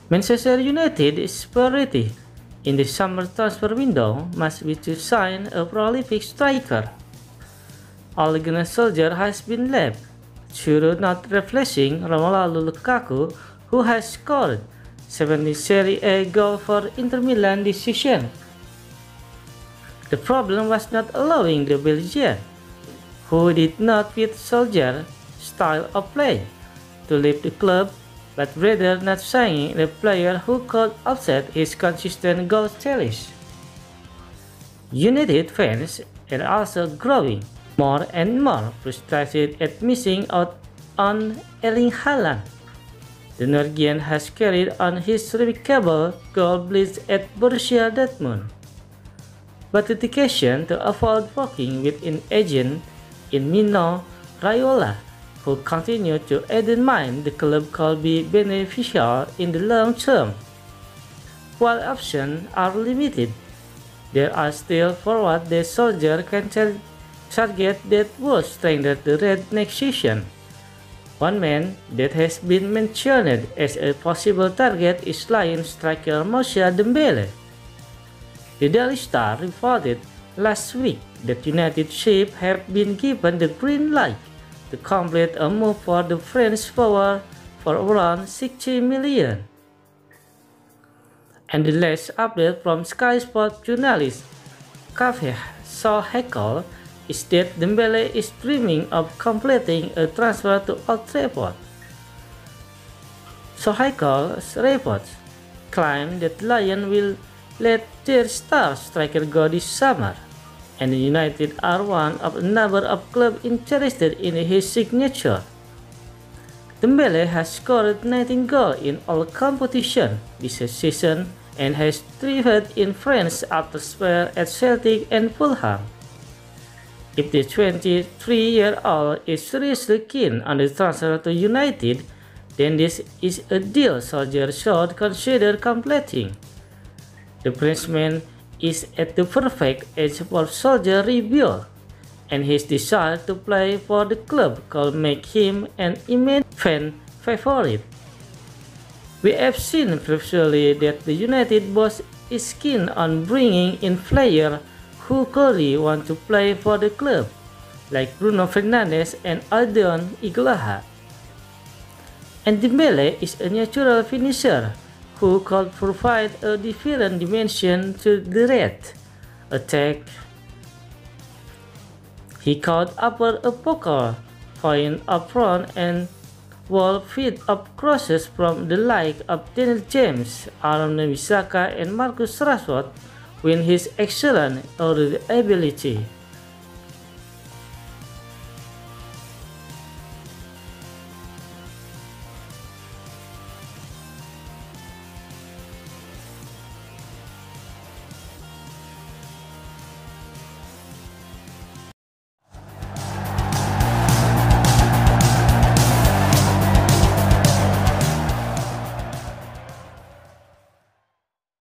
Manchester United's priority in the summer transfer window must be to sign a prolific striker. Ole Gunnar Solskjaer has been left, through not replacing Romelu Lukaku, who has scored 70 Serie A goals for Inter Milan this season. The problem was not allowing the Belgian, who did not fit Solskjaer's style of play, to leave the club, but rather not signing a player who could offset his consistent goal tallies. United fans are also growing more and more frustrated at missing out on Erling Haaland. The Norwegian has carried on his remarkable goal blitz at Borussia Dortmund, but the decision to avoid working with an agent in Mino Raiola, who continued to admire the club could be beneficial in the long term. While options are limited, there are still forward the Solskjaer can target that would strengthen the red next season. One man that has been mentioned as a possible target is Lion striker Moussa Dembele. The Daily Star reported last week that United chiefs have been given the green light to complete a move for the French forward for around 60 million. And the latest update from Sky Sports journalist Solskjaer is that Dembele is dreaming of completing a transfer to Old Trafford. Solskjaer's reports claim that Lions will let their star striker go this summer, and United are one of a number of clubs interested in his signature. Dembele has scored 19 goals in all competitions this season and has thrived in France after spells at Celtic and Fulham. If the 23-year-old is seriously keen on the transfer to United, then this is a deal Solskjaer should consider completing. The Frenchman is at the perfect age for Solskjaer rebuild, and his desire to play for the club could make him an immense fan favorite. We have seen previously that the United boss is keen on bringing in players who clearly want to play for the club, like Bruno Fernandes and Adon Igloha. And Dembele is a natural finisher who could provide a different dimension to the red attack. He could offer a focal point up front and will feed up crosses from the likes of Daniel James, Aaron Wan-Bissaka and Marcus Rashford with his excellent ability.